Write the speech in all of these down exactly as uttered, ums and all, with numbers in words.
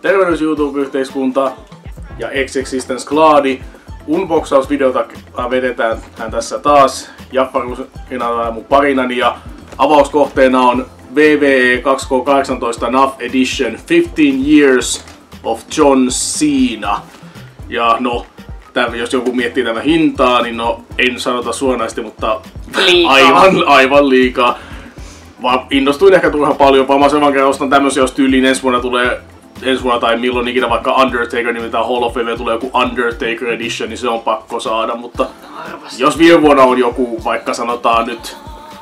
Tervehdys YouTube-yhteiskunta ja Existence Cladi. Unboxausvideota vedetään hän tässä taas. Jaffarusina ja mun parinani ja avauskohteena on W W E kaksi K kahdeksantoista N A F Edition fifteen Years of John Cena. Ja no, tämän, jos joku miettii tämän hintaa, niin no en sanota suoranaisesti, mutta liikaa. aivan, aivan liikaa. Vaan innostuin ehkä turhan paljon, vaan mä sen kerran ostan tämmösiä, jos tyyliin ensi vuonna tulee ensi vuonna tai milloin ikinä vaikka Undertaker, nimittäin Hall of Fame tulee joku Undertaker Edition, niin se on pakko saada, mutta arvasti. Jos viime vuonna on joku, vaikka sanotaan nyt,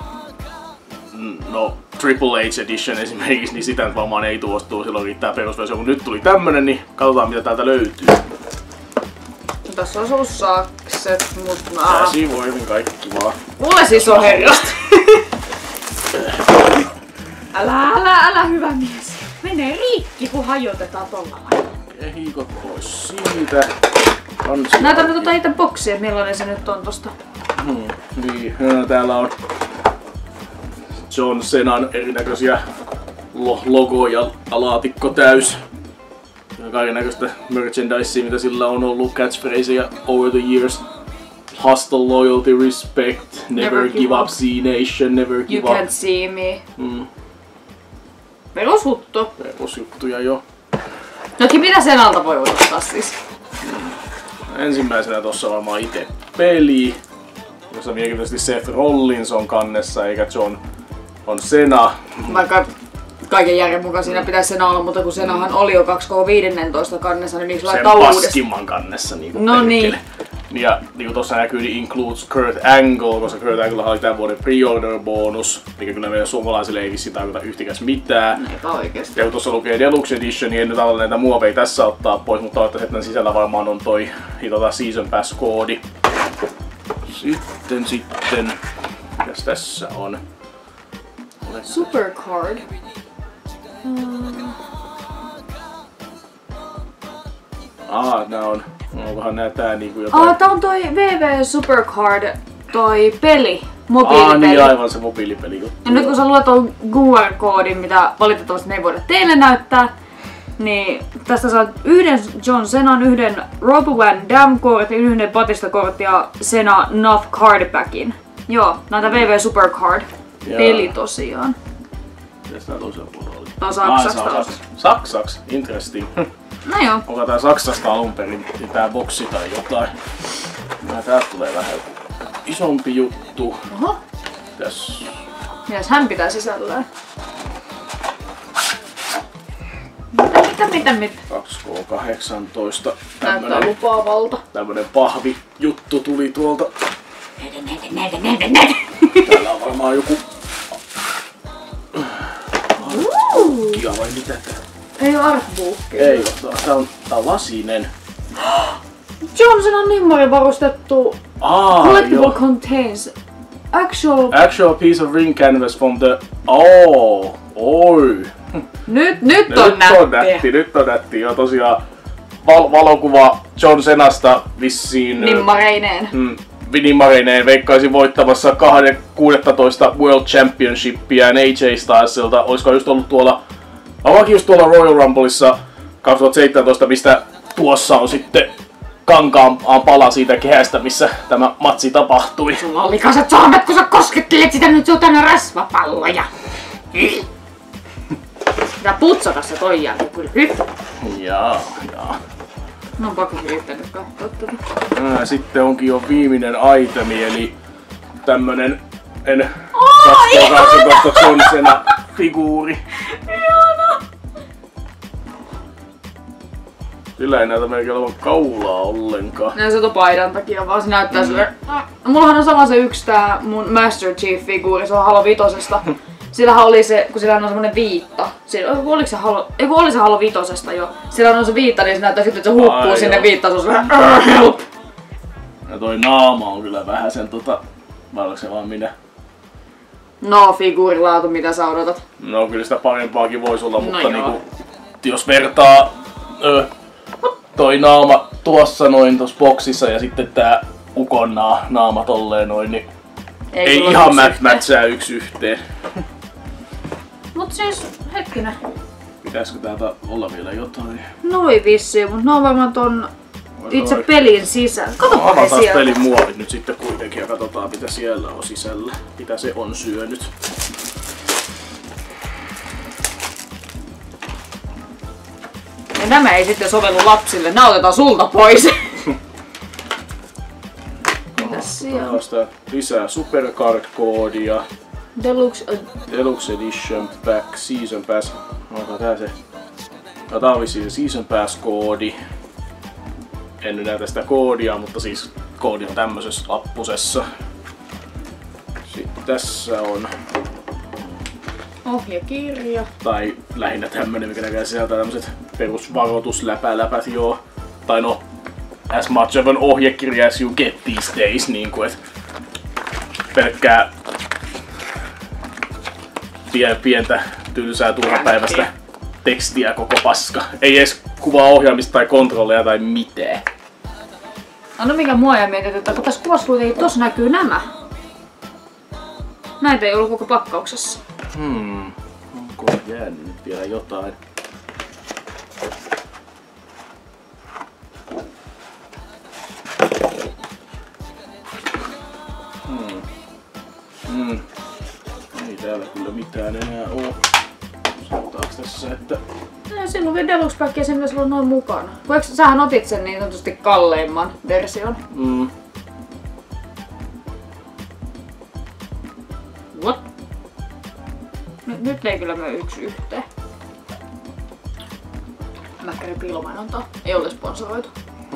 no Triple H Edition esimerkiksi, niin sitä varmaan ei tuostuu, silloin riittää perusversio, kun nyt tuli tämmönen, niin katsotaan mitä täältä löytyy. No, tässä on ollut sakset, mutta mä... Käsivoimin kaikki vaan. Mulle siis on herjasta. Älä, älä, älä hyvä mies. Menee riikki, kun hajotetaan tolla lailla. Kehikot pois siitä. Näytä me tota itse boksia, millainen se nyt on tosta. Hmm, niin, no, täällä on John Cenan erinäköisiä lo logoja ja laatikko täys. Ja kaikennäköistä merchandisea, mitä sillä on ollut, catchphraseja over the years. Hustle, loyalty, respect, never, never give up, C Nation, never give you up. You can't see me. Mm. Perusjuttu. Perusjuttuja jo. Nokin mitä sen alta voi odottaa siis? Mm. Ensimmäisenä tossa varmaan itse peli, jossa mielenkiintoisesti Seth Rollins on kannessa eikä John on Cena. Vaikka kaiken järjen mukaan siinä pitäisi Cena olla, mutta kun Cenahan mm. oli jo kaksi K viisitoista kannessa, niin miksi laittaa uudestaan? Sen paskimman kannessa niinku no niin. Ja niinku tossa näkyy, niin includes Kurt Angle, koska Kurt Angle oli tämän vuoden pre-order bonus, mikä kyllä meidän suomalaisille ei vissiin tarkoita yhtikäs mitään. Eipä oikeesti. Ja kun tossa lukee Deluxe Edition, niin en nyt ala näitä muoveja tässä ottaa pois, mutta toivottavasti, että sisällä varmaan on toi tota Season Pass-koodi. Sitten sitten, mitäs tässä on? Supercard. Hmm. Ah, nää on. Onkohan nää tää niinku jotain? Ah, tää on toi W W Supercard, toi peli. Mobiilipeli. Ah, niin aivan se mobiilipeli juttu. Ja nyt kun sä luet ton Q R-koodin, mitä valitettavasti ne ei voida teille näyttää, niin tästä saat yhden John Cenan, yhden Rob Van Dam-kortin, yhden Batista-kortin ja Cena N A F Card Packin. Joo, näitä W W Supercard. Peli tosiaan. Mitäs tää toisella puolella oli? Tää on Saksasta. Ah, Saks. Saksaks, interesting. No joo. Onko tää Saksasta alun perin tää boksi tai jotain? Nää täältä tulee vähän isompi juttu. Oho. Tässä. Mitäs hän pitää sisällään? Mitä, mitä, mitä, mitä? kaksi K kahdeksantoista. Näyttää lupaavalta. Tämmönen pahvi juttu tuli tuolta. Näytä, näytä, näytä, näytä, näytä. Täällä on varmaan joku... Artbookia vai mitä tää? Ei oo artbookia. Ei oo, tää on, tää on lasinen. Johnson on nimmari varustettu. Ah, Collectible contains actual... Actual piece of ring canvas from the... Oh, oi. Nyt, nyt, nyt on nätti. on nätti. Nyt on nätti. Joo, tosiaan val valokuva John Cenasta vissiin... Nimmareineen. Mm, Nimmareineen veikkaisin voittamassa kuusitoista World Championshipia N H A Stylesilta. Olisiko just ollut tuolla... Avakin just tuolla Royal Rumbleissa kaksituhattaseitsemäntoista, mistä tuossa on sitten kankaan pala siitä kehästä, missä tämä matsi tapahtui. Sulla on likaiset sormet, kun sä koskettelet sitä nyt jotain rasvapalloja. Pitää putsata se toi jälkeen kyllä. Jaa, jaa. No on pakko yrittänyt katsoa tätä. Ää, sitten onkin jo viimeinen itemi, eli tämmönen en Oh, kaksituhattakahdeksantoista John Cena figuuri. Ihana! Sillä ei näytä melkein olevan kaulaa ollenkaan. Näin se on paidan takia, vaan se näyttää mm. sille... Mullahan on sama se yksi tää mun Master Chief-figuuri, se on Halo vitosesta. Sillähän oli se, kun sillä on semmonen viitta. Sillä, oliko se Halo... Ei kun oli se Halo vitosesta jo. Sillä on se viitta, niin se näyttää sitten, että se hukkuu Ai sinne viittaan, se on se help! Ja toi naama on kyllä vähän sen tota... Vai oliko se vaan minä? No, figuurilaatu, mitä sä odotat? No kyllä sitä parempaakin voisi olla, mutta no niinku... Jos vertaa... Ö, toi naama tuossa noin tossa boksissa ja sitten tää ukon naama tolleen noin, niin... Ei, ei ihan mät, mätsää yksi yhteen. Mut siis, hetkinen. Pitäisikö täältä olla vielä jotain? Noi vissiin, mutta ne on varmaan ton itse pelin sisällä. Katsotaan Avataan taas sieltä. pelin muovit nyt sitten kuitenkin ja katsotaan mitä siellä on sisällä. Mitä se on syönyt. Ja nämä ei sitten sovellu lapsille, nämä otetaan sulta pois. Mitäs siellä on? Taas lisää Supercard-koodia. Deluxe... Deluxe Edition Pack Season Pass. Onko tää se? No, tää on vissiin Season Pass-koodi. En nyt näytä sitä koodia, mutta siis koodi on tämmöisessä lappusessa. Sitten tässä on, Ohjekirja. tai lähinnä tämmönen, mikä näkee sisältää tämmöset perusvaroitusläpäläpät, joo. Tai no, as much of an ohjekirja as you get these days, niinku et pelkkää pien, pientä tylsää turhapäivästä tekstiä koko paska. Ei edes kuvaa ohjaamista tai kontrolleja tai mitään. No mikä mua ja mietit, että kun tässä kuvassa kuitenkin tossa näkyy nämä. Näitä ei ollut koko pakkauksessa. Hmm, onko jäänyt nyt vielä jotain? Hmm. Hmm. Ei täällä kyllä mitään enää oo. Sanotaanko tässä, että... Ja silloin vielä Deluxe Pack ja sen pitäisi olla noin mukana. Voiko sähän otit sen niin sanotusti kalleimman version? Mm. What? Nyt, nyt ei kyllä myö yksi yhteen. Mäkkärin piilomainontaa. Ei ole sponsoroitu.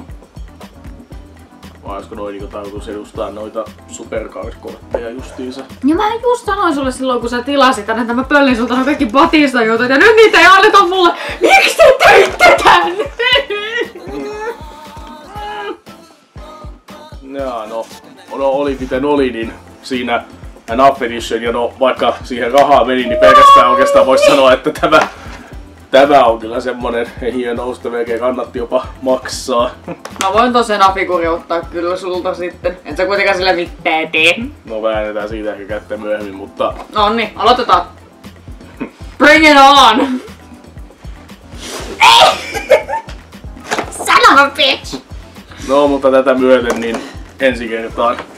Vai olisiko noin niinku tarkoitus edustaa noita Supercard-kortteja justiinsa? Ja mä just sanoin sulle silloin, kun sä tilasit tänne, että mä pöllin sulta no kaikki Batista jutut ja nyt niitä ei anneta mulle. Miksi te teitte tän? Jaa, no, no oli miten oli, niin siinä Enough Edition ja no vaikka siihen rahaa meni, niin pelkästään oikeastaan voisi sanoa, että tämä, tämä on kyllä semmonen hieno osto, melkein kannatti jopa maksaa. Mä voin tosiaan figuri ottaa kyllä sulta sitten. Et sä kuitenkaan sillä mitään tee. No väännetään siitä ehkä kättä myöhemmin, mutta... No niin, aloitetaan. Bring it on! Son of a bitch! No mutta tätä myöten niin ensi kertaan